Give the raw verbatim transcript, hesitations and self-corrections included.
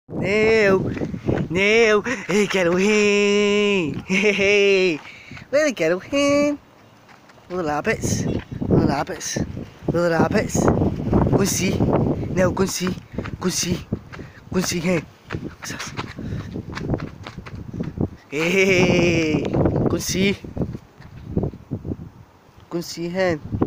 No, no, eu quero rir. Eu quero rir. Little rabbits, little rabbits, little rabbits. Go and see. No, go and see. Go and see. Go and see. Hey, what's this? Hey, go and see. Go and see hen.